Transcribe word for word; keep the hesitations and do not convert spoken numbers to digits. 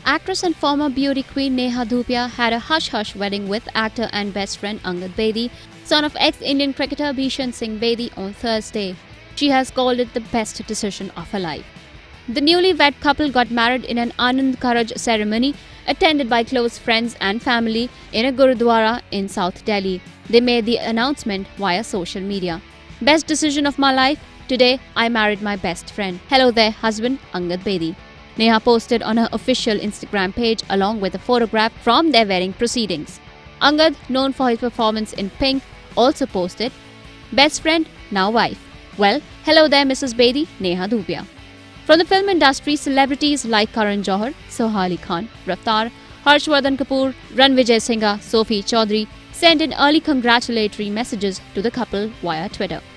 actress and former beauty queen Neha Dhupia had a hush-hush wedding with actor and best friend Angad Bedi, son of ex-Indian cricketer Bhushan Singh Bedi, on Thursday. She has called it the best decision of her life. The newlywed couple got married in an Anand Karaj ceremony attended by close friends and family in a Gurudwara in South Delhi. They made the announcement via social media. Best decision of my life? Today, I married my best friend. Hello there, husband Angad Bedi. Neha posted on her official Instagram page along with a photograph from their wedding proceedings. Angad, known for his performance in Pink, also posted, "Best friend, now wife. Well, hello there, Missus Bedi, Neha Dhupia." From the film industry, celebrities like Karan Johar, Sohaili Khan, Raftaar, Harshvardhan Kapoor, Ranvijay Singha, Sophie Chaudhary sent in early congratulatory messages to the couple via Twitter.